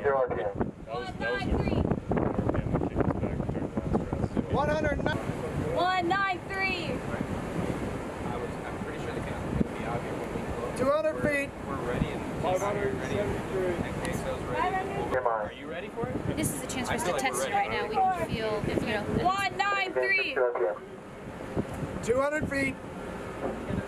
RPM. 193. 193. I'm pretty sure the captain will be out here when we close. 200 feet. We're ready and 573. and queso's ready. Are you ready for it? This is a chance for us to test it right now. We can feel, you know. 193. 200 feet.